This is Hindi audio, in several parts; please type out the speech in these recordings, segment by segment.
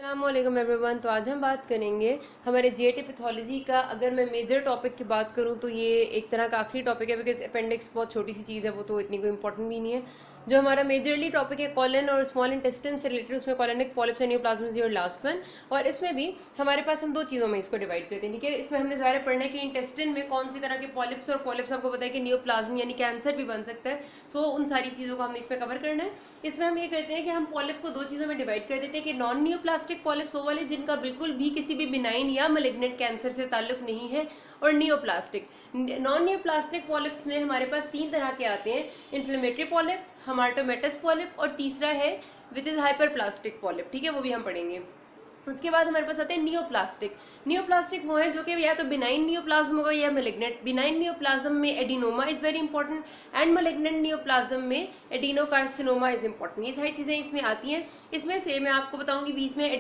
अस्सलामुअलैकुम एवरीवन। तो आज हम बात करेंगे हमारे जीएटी पैथोलॉजी का। अगर मैं मेजर टॉपिक की बात करूं तो ये एक तरह का आखिरी टॉपिक है, बिकॉज अपेंडिक्स बहुत छोटी सी चीज़ है, वो तो इतनी कोई इंपॉर्टेंट भी नहीं है। जो हमारा मेजरली टॉपिक है कॉलन और स्मॉल इंटेस्टाइन से रिलेटेड, उसमें कॉलोनिक पॉलिप्स एंड नियोप्लाज्म्स और लास्ट वन। और इसमें भी हमारे पास हम दो चीज़ों में इसको डिवाइड करते हैं, ठीक है। इसमें हमने ज़्यादा पढ़ना है कि इंटेस्टिन में कौन सी तरह के पॉलिप्स, और पॉलिप्स आपको पता है कि नियोप्लाज्म यानी कैंसर भी बन सकता है। सो उन सारी चीज़ों को हमने इसमें कवर करना है। इसमें हम ये करते हैं कि हम पॉलिप को दो चीज़ों में डिवाइड कर देते हैं कि नॉन नियोप्लास्टिक पॉलिप्स वो वाले जिनका बिल्कुल भी किसी भी बिनाइन या मैलिग्नेंट कैंसर से ताल्लुक नहीं है, और नियोप्लास्टिक। नॉन नियोप्लास्टिक पॉलिप्स में हमारे पास तीन तरह के आते हैं, इन्फ्लेमेटरी पॉलिप, हमाटोमेटस पॉलिप, और तीसरा है विच इज़ हाइपरप्लास्टिक पॉलिप, ठीक है, वो भी हम पढ़ेंगे। उसके बाद हमारे पास आते हैं नियोप्लास्टिक। नियोप्लास्टिक वो है जो कि या तो बिनाइन नियोप्लाज्म होगा या मैलिग्नेंट। बिनाइन नियोप्लाज्म में adenoma is very important, and malignant neoplasm में एडिनोकार्सिनोमा इज इंपॉर्टेंट। ये सारी चीज़ें इसमें आती हैं। इसमें से मैं आपको बताऊंगी, बीच में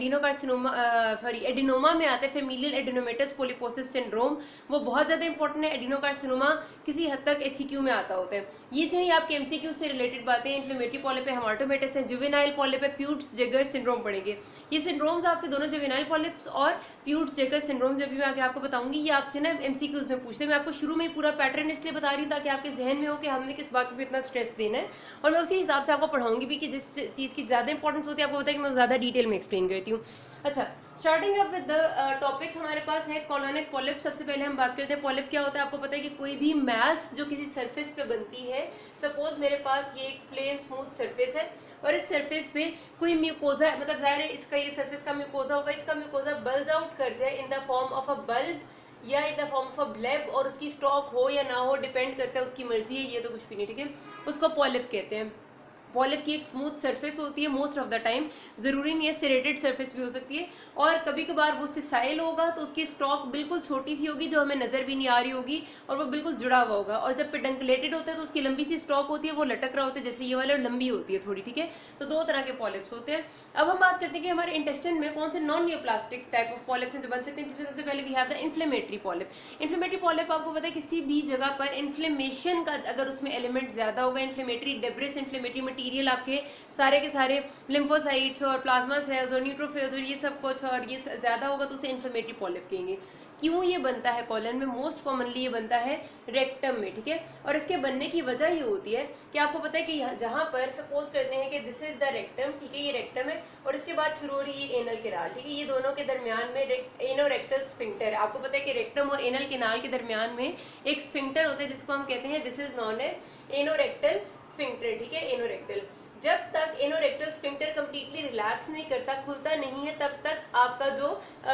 एडिनोमा में आता है फेमिलियल एडिनोमेटस पोलिपोसिस सिंड्रोम। वो बहुत ज़्यादा इंपॉर्टेंट है। एडिनोकार्सिनोमा किसी हद तक एसीक्यू में आता होता है। ये जो है आपके एमसीक्यू से रिलेटेड बातें। इन्फ्लेमेटरी पॉलिप है, हमाटोमेटस है, जुवेनाइल पॉलिप है, प्यूट्स जेगर सिंड्रोम पढ़ेंगे। ये सिंड्रोम्स आपसे दोनों जुवेनाइल पॉलिप्स और प्यूट्स जेगर सिंड्रोम जब भी मैं आगे आपको बताऊंगी, ये आपसे ना एमसीक्यूज में पूछते हैं। मैं आपको शुरू में ही पूरा पैटर्न इसलिए बता रही हूँ ताकि आपके जहन में हो कि हमने किस बात को कितना स्ट्रेस देना है, और मैं उसी हिसाब से आपको पढ़ाऊंगी भी कि जिस चीज़ की ज़्यादा इंपॉर्टेंस होती है आपको बताया कि मैं ज़्यादा डिटेल में एक्सप्लेन करती हूँ। अच्छा, starting up with the topic हमारे पास है कॉलोनिक पॉलिप। सबसे पहले हम बात करते हैं पॉलिप क्या होता है। आपको पता है कि कोई भी मैस जो किसी सरफेस पे बनती है, सपोज मेरे पास ये एक प्लेन स्मूथ सरफेस है और इस सरफेस पे कोई म्यूकोजा, मतलब जाहिर है इसका ये सरफेस का म्यूकोजा होगा, इसका म्यूकोजा बल्ज आउट कर जाए in the form of a bulb या in the form of a bleb, और उसकी स्टॉक हो या ना हो डिपेंड करता है, उसकी मर्जी है, ये तो कुछ भी नहीं, ठीक है। उसको पॉलिप कहते हैं। पॉलिप की एक स्मूथ सरफेस होती है मोस्ट ऑफ द टाइम, जरूरी नहीं है सेरेटेड सरफेस भी हो सकती है, और कभी कभार वो सिसाइल होगा तो उसकी स्टॉक बिल्कुल छोटी सी होगी जो हमें नजर भी नहीं आ रही होगी, और वो बिल्कुल जुड़ा हुआ होगा। और जब पेडंकुलेटेड होता है तो उसकी लंबी सी स्टॉक होती है, वो लटक रहा होता है जैसे ये वाले, और लंबी होती है थोड़ी, ठीक है। तो दो तरह के पॉलिप्स होते हैं। अब हम बात करते हैं कि हमारे इंटेस्टाइन में कौन से non neoplastic type of polyps हैं जो बन सकते हैं, जिसमें सबसे पहले we have the inflammatory polyp. Inflammatory polyp आपको पता है किसी भी जगह पर इन्फ्लेमेशन का अगर उसमें एलिमेंट ज्यादा होगा, इन्फ्लेमेटरी डेब्रिस, इन्फ्लेमेटरी मटीरियल आपके सारे के सारे लिम्फोसाइट्स और प्लाज्मा सेल्स और न्यूट्रोफिल्स और ये सब कुछ, और ये ज्यादा होगा तो उसे इन्फ्लेमेटरी पॉलिप कहेंगे। क्यों ये बनता है कॉलन में? मोस्ट कॉमनली ये बनता है रेक्टम में, ठीक है। और इसके बनने की वजह ये होती है कि आपको पता है कि जहां पर सपोज करते हैं कि दिस इज द रेक्टम, ठीक है, ये रेक्टम है, और इसके बाद शुरू हो रही है एनल केनाल, ठीक है। ये दोनों के दरमियान में एनोरेक्टल स्फिंक्टर है। आपको पता है कि रेक्टम और एनल केनाल के दरमियान में एक स्फिंक्टर होता है जिसको हम कहते हैं this is known as anorectal sphincter, ठीक है, एनोरेक्टल। जब तक एनोरेक्टल स्फिंक्टर कंप्लीटली रिलैक्स नहीं करता, खुलता नहीं है, तब तक आपका जो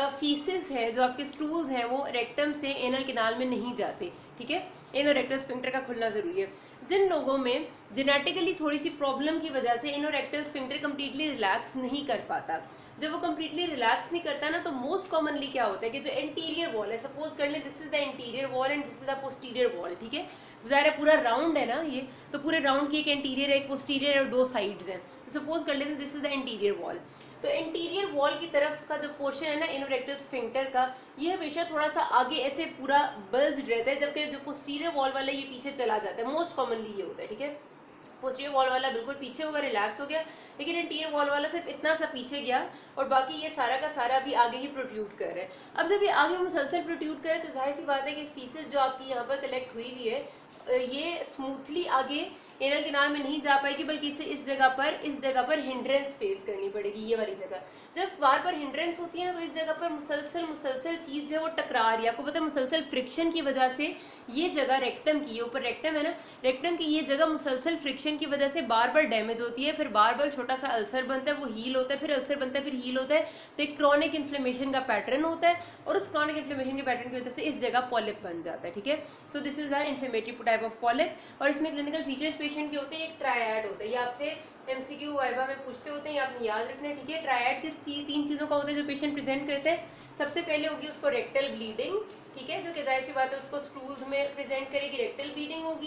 फीसिस है, जो आपके स्टूल्स हैं, वो रेक्टम से एनल केनाल में नहीं जाते, ठीक है। एनोरेक्टल स्फिंक्टर का खुलना जरूरी है। जिन लोगों में जेनेटिकली थोड़ी सी प्रॉब्लम की वजह से एनोरेक्टल स्फिंक्टर कंप्लीटली रिलैक्स नहीं कर पाता, जब वो कंप्लीटली रिलैक्स नहीं करता ना, तो मोस्ट कॉमनली क्या होता है कि जो एंटीरियर वॉल है, सपोज कर लें this is the anterior wall and this is the posterior wall, ठीक है। ज़ाहिर पूरा राउंड है ना ये, तो पूरे राउंड की एक एंटीरियर है, एक पोस्टीरियर और दो साइड्स हैं। तो सपोज कर लेते हैं this is the anterior wall. तो एंटीरियर वॉल की तरफ का जो पोर्शन है ना एनोरेक्टल स्फिंक्टर का, ये हमेशा थोड़ा सा आगे ऐसे पूरा बल्ज रहता है, जबकि जो पोस्टीरियर वॉल वाला ये पीछे चला जाता है। मोस्ट कॉमनली ये होता है, ठीक है। पोस्टीरियर वॉल वाला बिल्कुल पीछे होगा, रिलैक्स हो गया, लेकिन इंटीरियर वॉल वाला सिर्फ इतना सा पीछे गया, और बाकी ये सारा का सारा भी आगे ही प्रोट्यूट कर रहा है। अब जब ये आगे मुसलसल प्रोट्यूट करे तो जाहिर सी बात है कि फीसेस जो आपकी यहाँ पर कलेक्ट हुई हुई है, ये स्मूथली आगे एनल केनाल में नहीं जा पाएगी, बल्कि इसे इस जगह पर हिंड्रेंस फेस करनी पड़ेगी, ये वाली जगह। जब बार बार हिंड्रेंस होती है ना, तो इस जगह पर मुसलसल चीज जो है वो टकरा रही है। आपको पता है मुसलसल फ्रिक्शन की वजह से ये जगह रेक्टम की, ये ऊपर रेक्टम है ना, रेक्टम की ये जगह मुसलसल फ्रिक्शन की वजह से बार बार डैमेज होती है, फिर बार बार छोटा सा अल्सर बनता है, वो हील होता है, फिर अल्सर बनता है, फिर हील होता है। तो एक क्रॉनिक इन्फ्लेमेशन का पैटर्न होता है, और उस क्रॉनिक इन्फ्लेमेशन के पैटर्न की वजह से इस जगह पॉलिप बन जाता है, ठीक है। So this is the inflammatory type of polyp. और इसमें क्लिनिकल फीचर्स पेशेंट के होते हैं, एक ट्रायड होता है, ये आपसे एमसीक्यू वाइवा में पूछते होते हैं, ये आपने याद रखना है, ठीक है। ट्रायड किस तीन चीज़ों का होता है जो पेशेंट प्रेजेंट करते हैं। सबसे पहले होगी उसको रेक्टल ब्लीडिंग, ठीक है, जो कि जाहिर सी बात है उसको स्टूल्स में प्रेजेंट करेगी, रेक्टल ब्लीडिंग होगी।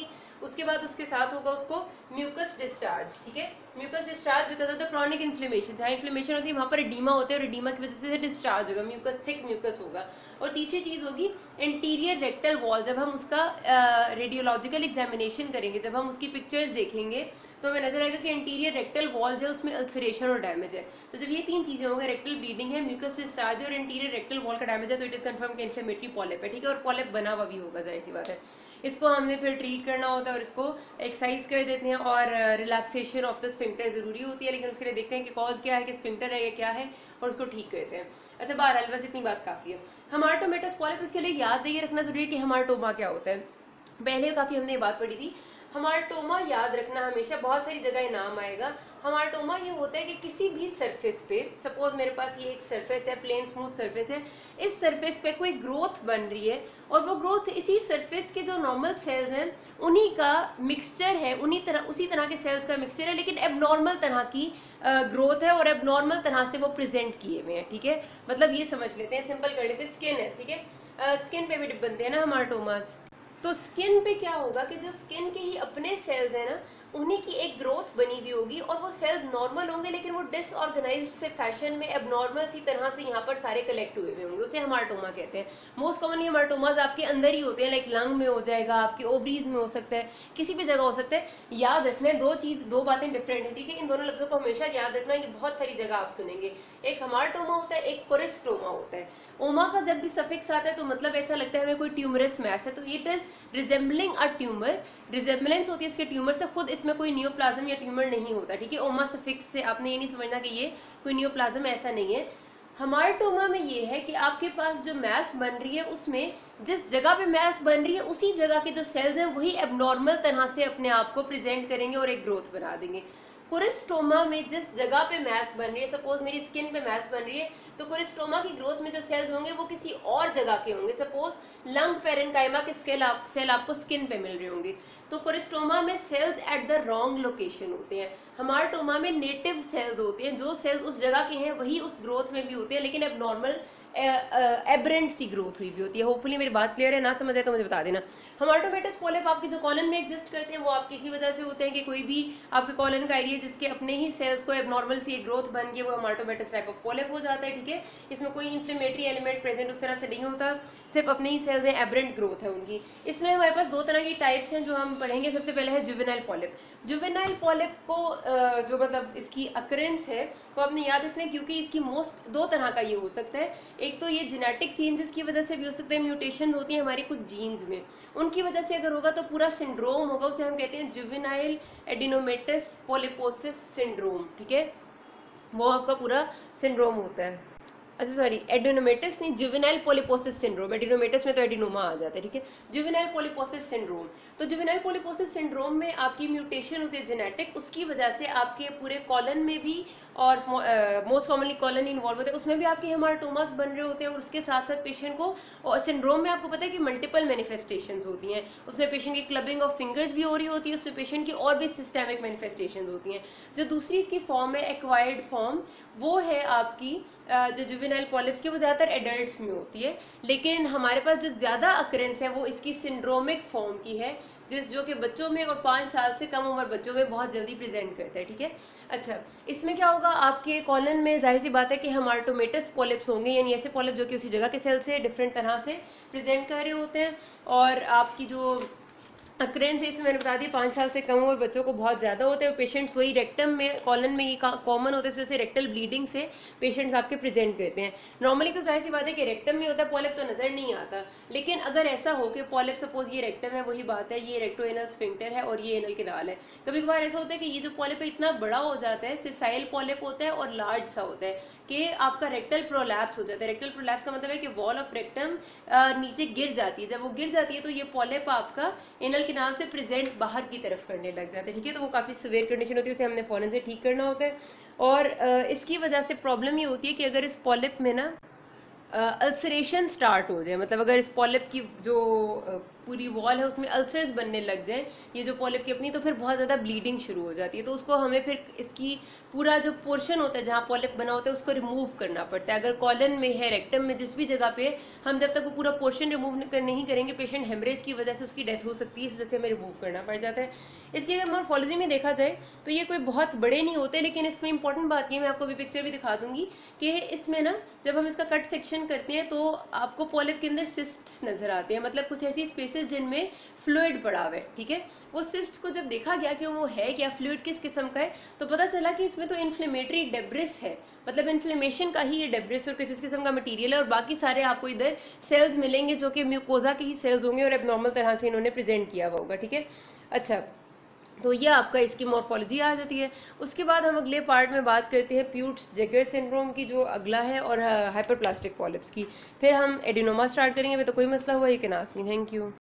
उसके बाद उसके साथ होगा उसको म्यूकस डिस्चार्ज, ठीक है, mucus discharge because of the chronic inflammation, जहाँ इन्फ्लेमेशन होती है वहाँ पर एडीमा होते हैं और एडीमा की वजह से डिस्चार्ज होगा, म्यूकस, थिक म्यूकस होगा। और तीसरी चीज़ होगी इंटीरियर रेक्टल वॉल, जब हम उसका रेडियोलॉजिकल एग्जामिनेशन करेंगे, जब हम उसकी पिक्चर्स देखेंगे तो हमें नजर आएगा कि इंटीरियर रेक्टल वॉल जो है उसमें अल्सरेशन और डैमेज है। तो जब ये तीन चीज़ें होंगे, रेक्टल ब्लीडिंग है, म्यूकस डिस्चार्ज है और इंटीरियर रेक्टल वॉल का डैमेज है, तो इट इज़ कंफर्म कि इन्फ्लेमेटरी पॉलिप है, ठीक है, और पॉलिप बना हुआ भी होगा, जाहिर सी बात है। इसको हमने फिर ट्रीट करना होता है और इसको एक्सरसाइज कर देते हैं और रिलैक्सेशन ऑफ द स्फिंक्टर ज़रूरी होती है, लेकिन उसके लिए देखते हैं कि कॉज क्या है, कि स्फिंक्टर है या क्या है, और उसको ठीक करते हैं। अच्छा, बहरहाल बस इतनी बात काफ़ी है। हमार्टोमेटस पॉलिप, इसके लिए याद ये रखना जरूरी है कि हमार्टोमा क्या होता है। पहले काफ़ी हमने ये बात पढ़ी थी। हमार्टोमा याद रखना हमेशा, बहुत सारी जगह नाम आएगा। हमार्टोमा ये होता है कि किसी भी सरफेस पे, सपोज मेरे पास ये एक सरफेस है, प्लेन स्मूथ सरफेस है, इस सरफेस पे कोई ग्रोथ बन रही है और वो ग्रोथ इसी सरफेस के जो नॉर्मल सेल्स हैं उन्हीं का मिक्सचर है, उसी तरह के सेल्स का मिक्सचर है, लेकिन एबनॉर्मल तरह की ग्रोथ है और एबनॉर्मल तरह से वो प्रेजेंट किए हुए हैं, ठीक है। मतलब ये समझ लेते हैं, सिंपल कर लेते हैं, स्किन है, ठीक है, स्किन पे भी बनते हैं ना हमार्टोमास। तो स्किन पे क्या होगा कि जो स्किन के ही अपने सेल्स हैं ना, उन्हीं की एक ग्रोथ बनी हुई होगी और वो सेल्स नॉर्मल होंगे, लेकिन वो डिसऑर्गेनाइज्ड से फैशन में एबनॉर्मल सी तरह से यहाँ पर सारे कलेक्ट हुए हुए होंगे, उसे हमार्टोमा कहते हैं। मोस्ट कॉमनली हमार्टोमास आपके अंदर ही होते हैं, लाइक लंग में हो जाएगा, आपके ओवरीज में हो सकता है, किसी भी जगह हो सकता है। याद रखना है दो बातें डिफरेंट है, ठीक है, इन दोनों लफ्जों को हमेशा याद रखना है, ये बहुत सारी जगह आप सुनेंगे। एक हमार्टोमा होता है, एक कोरिस्टोमा होता है। ओमा का जब भी सफिक्स आता है तो मतलब ऐसा लगता है हमें कोई ट्यूमरस मैस है, तो it is resembling a tumor, resemblance होती है इसके ट्यूमर से, खुद इसमें कोई नियोप्लाज्म या ट्यूमर नहीं होता, ठीक है। ओमा सफिक्स से आपने ये नहीं समझना कि ये कोई नियोप्लाज्म, ऐसा नहीं है। हमार्टोमा में ये है कि आपके पास जो मैस बन रही है उसमें जिस जगह पे मैस बन रही है उसी जगह के जो सेल्स हैं वही एबनॉर्मल तरह से अपने आप को प्रेजेंट करेंगे और एक ग्रोथ बना देंगे। कोरिस्टोमा में जिस जगह पे मैस बन रही है, सपोज मेरी स्किन पे मैस बन रही है, तो कोरिस्टोमा की ग्रोथ में जो सेल्स होंगे वो किसी और जगह के होंगे, सपोज लंग पेरेन्काइमा के सेल आपको स्किन पे मिल रहे होंगे, तो कोरिस्टोमा में cells at the wrong location होते हैं। हमार्टोमा में नेटिव सेल्स होते हैं, जो सेल्स उस जगह के हैं वही उस ग्रोथ में भी होते हैं, लेकिन एबनॉर्मल एब्रेंट सी ग्रोथ हुई भी होती है। होपफुली मेरी बात क्लियर है, ना समझ आए तो मुझे बता देना। हमार्टोमेटस पॉलिप आपके जो कॉलन में एग्जिस्ट करते हैं वो आपकी इसी वजह से होते हैं कि कोई भी आपके कॉलन का एरिया जिसके अपने ही सेल्स को एबनॉर्मल सी ग्रोथ बन गई, वो हमार्टोमेटस टाइप ऑफ पॉलिप हो जाता है, ठीक है। इसमें कोई इन्फ्लेमेटरी एलिमेंट प्रेजेंट उस तरह से नहीं होता, सिर्फ अपने ही सेल्स हैं, एब्रेंट ग्रोथ है उनकी। इसमें हमारे पास दो तरह की टाइप्स हैं जो हम पढ़ेंगे। सबसे पहले है जुवेनाइल पॉलिप। जुवेनाइल पॉलिप को जो मतलब इसकी अकरेंस है वो आपने याद रखना है, क्योंकि इसकी मोस्ट दो तरह का ये हो सकता है। एक तो ये जेनेटिक चेंजेस की वजह से भी हो सकता है, म्यूटेशन होती है हमारी कुछ जीन्स में, उनकी वजह से अगर होगा तो पूरा सिंड्रोम होगा, उसे हम कहते हैं जुवेनाइल एडिनोमेटस पॉलिपोसिस सिंड्रोम, ठीक है, वो आपका पूरा सिंड्रोम होता है। अच्छा सॉरी, एडिनोमेटस नहीं, जुवेनाइल पॉलिपोसिस सिंड्रोम, एडिनोमेटस में तो एडिनोमा आ जाता है, ठीक है। जुवेनाइल पॉलिपोसिस सिंड्रोम, तो जुवेनाइल पॉलिपोसिस सिंड्रोम में आपकी म्यूटेशन होती है जेनेटिक, उसकी वजह से आपके पूरे कॉलन में भी और मोस्ट कॉमनली कॉलन इन्वॉल्व होते हैं, उसमें भी आपके हेमाटोमास बन रहे होते हैं, और उसके साथ साथ पेशेंट को, और सिंड्रोम में आपको पता है कि मल्टीपल मैनिफेस्टेशंस होती हैं, उसमें पेशेंट की क्लबिंग ऑफ फिंगर्स भी हो रही होती है, उसमें पेशेंट की और भी सिस्टेमिक मैनिफेस्टेशंस होती हैं। जो दूसरी इसकी फॉर्म है एक्वायर्ड फॉर्म, वो है आपकी जो जुवेनाइल पॉलिप्स की, वो ज़्यादातर एडल्ट्स में होती है, लेकिन हमारे पास जो ज़्यादा अकरेंस है वो इसकी सिंड्रोमिक फॉर्म की है, जो कि बच्चों में और 5 साल से कम उम्र बच्चों में बहुत जल्दी प्रेजेंट करता है, ठीक है। अच्छा, इसमें क्या होगा, आपके कॉलन में जाहिर सी बात है कि हमार्टोमेटस पॉलिप्स होंगे, यानी ऐसे पॉलिप जो कि उसी जगह के सेल से डिफरेंट तरह से प्रेजेंट कर रहे होते हैं, और आपकी जो अक्रेंस इसमें मैंने बता दिया 5 साल से कम उम्र बच्चों को बहुत ज़्यादा होते हैं। पेशेंट्स वही रेक्टम में, कॉलन में ये कॉमन होते हैं, जैसे रेक्टल ब्लीडिंग से पेशेंट्स आपके प्रेजेंट करते हैं। नॉर्मली तो जाहिर सी बात है कि रेक्टम में होता है पॉलिप, तो नज़र नहीं आता, लेकिन अगर ऐसा हो कि पॉलिप, सपोज ये रेक्टम है, वही बात है, ये रेक्टोएनल स्फिंक्टर है और ये एनल कैनाल है, कभी कभार ऐसा होता है कि ये जो पॉलिप है इतना बड़ा हो जाता है, सिसाइल पॉलिप होता है और लार्ज सा होता है, कि आपका रेक्टल प्रोलैप्स हो जाता है। रेक्टल प्रोलैप्स का मतलब है कि वॉल ऑफ रेक्टम नीचे गिर जाती है, जब वो गिर जाती है तो ये पॉलिप आपका एनल कैनाल से प्रेजेंट बाहर की तरफ करने लग जाते हैं, ठीक है। तो वो काफ़ी सीवियर कंडीशन होती है, उसे हमने फौरन से ठीक करना होता है। और इसकी वजह से प्रॉब्लम ये होती है कि अगर इस पॉलिप में ना अल्सरेशन स्टार्ट हो जाए, मतलब अगर इस पॉलिप की जो पूरी वॉल है उसमें अल्सर्स बनने लग जाए ये जो पॉलिप की अपनी, तो फिर बहुत ज़्यादा ब्लीडिंग शुरू हो जाती है। तो उसको हमें फिर इसकी पूरा जो पोर्शन होता है जहाँ पॉलिप बना होता है उसको रिमूव करना पड़ता है। अगर कॉलन में है, रेक्टम में, जिस भी जगह पे, हम जब तक वो पूरा पोर्शन रिमूव नहीं करेंगे, पेशेंट हेमरेज की वजह से उसकी डेथ हो सकती है, इस वजह से हमें रिमूव करना पड़ जाता है। इसकी अगर मॉर्फोलॉजी में देखा जाए तो ये कोई बहुत बड़े नहीं होते, लेकिन इसमें इंपॉर्टेंट बात ये, मैं आपको अभी पिक्चर भी दिखा दूंगी कि इसमें ना जब हम इसका कट सेक्शन करते हैं तो आपको पॉलिप के अंदर सिस्ट्स नजर आते हैं, मतलब कुछ ऐसी स्पेसेस जिनमें फ्लूइड पड़ा हुआ है, ठीक है। वो सिस्ट को जब देखा गया कि वो है क्या, फ्लूइड किस किस्म का है, तो पता चला कि इसमें तो इन्फ्लेमेटरी डेब्रिस है, मतलब इन्फ्लेमेशन का ही ये डेब्रिस और किस किस्म का मटेरियल है। और बाकी सारे आपको इधर सेल्स मिलेंगे जो कि म्यूकोजा के ही सेल्स होंगे और एबनॉर्मल तरह से इन्होंने प्रेजेंट किया हुआ होगा, ठीक है। अच्छा, तो ये आपका इसकी मॉर्फोलॉजी आ जाती है। उसके बाद हम अगले पार्ट में बात करते हैं प्यूट्स जेगर सिंड्रोम की, जो अगला है, और हाइपरप्लास्टिक पॉलिप्स की। फिर हम एडिनोमा स्टार्ट करेंगे। तो कोई मसला हुआ, you can ask me. Thank you.